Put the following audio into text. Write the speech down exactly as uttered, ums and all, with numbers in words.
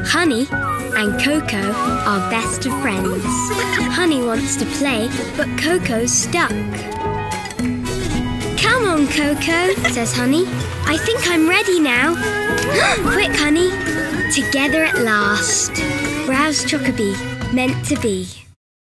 Honey and Coco are best of friends. Honey wants to play, but Coco's stuck. Come on, Coco, says Honey. I think I'm ready now. Quick, Honey. Together at last. Rowse ChocoBee, meant to be.